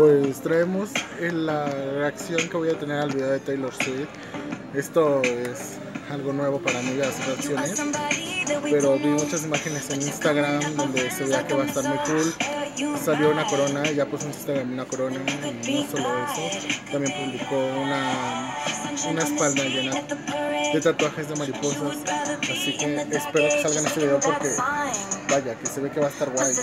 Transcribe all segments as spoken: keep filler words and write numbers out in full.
Pues traemos en la reacción que voy a tener al video de Taylor Swift. Esto es algo nuevo para mí, las reacciones, pero vi muchas imágenes en Instagram donde se veía que va a estar muy cool. Salió una corona, ya puso en Instagram una corona, y no solo eso, también publicó una, una espalda llena de tatuajes de mariposas. Así que espero que salga en este video porque vaya, que se ve que va a estar guay.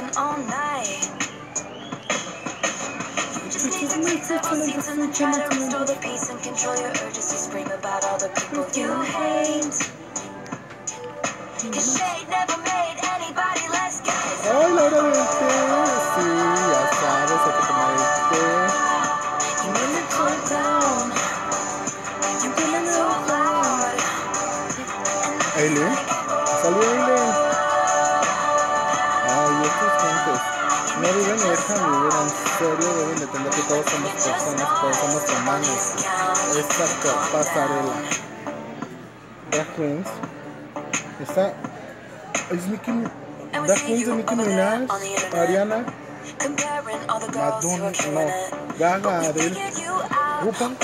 ¡Ay, la hora del té! Sí, ya sabes, hay que tomar el té. ¿Aileen? ¿Salió Aileen? Ay, estos gentes no viven y dejan vivir, en serio deben de entender que todos somos personas, todos somos humanos. Esta pasarela Drag Queens esta es Nicki, Drag Queens de Nicki Minaj, Ariana, Madonna, no, Gaga, Adele, RuPaul.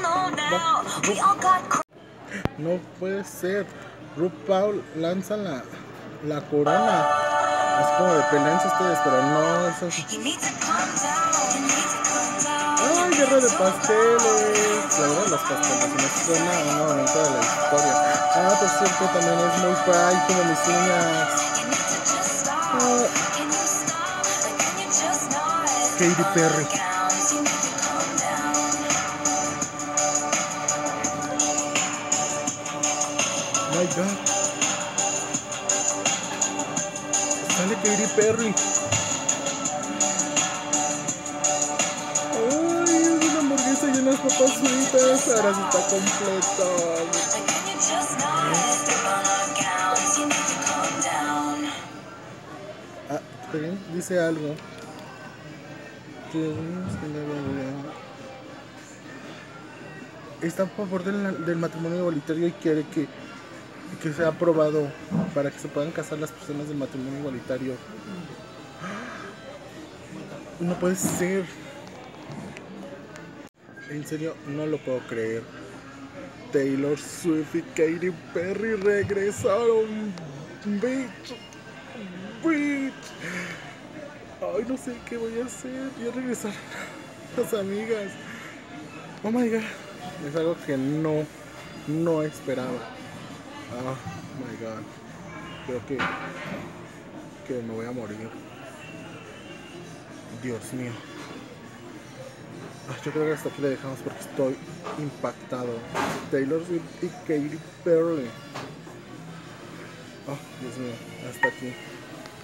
No puede ser. RuPaul lanza la, la corona. Es como de pelense ustedes, pero no, eso es... ¡Ay, guerra de pasteles! La verdad, los pasteles me suena a un momento de la historia. Ah, por cierto, también es muy pride como mis uñas. Ah. Katy Perry. My God. Sale Katy Perry. Ay, es una hamburguesa y unas papas fritas. Ahora sí está completo. Ah, ¿está bien? Dice algo. Está a favor del, del matrimonio igualitario y quiere que, que sea aprobado para que se puedan casar las personas del matrimonio igualitario. No puede ser. En serio, no lo puedo creer. Taylor Swift y Katy Perry regresaron. Bitch. Bitch. Ay, no sé qué voy a hacer. Ya regresaron las amigas. Oh my God. Es algo que no, no esperaba. Oh my God. Creo que, que me voy a morir. Dios mío. Yo creo que hasta aquí le dejamos porque estoy impactado. Taylor Swift y Katy Perry. Oh, Dios mío. Hasta aquí.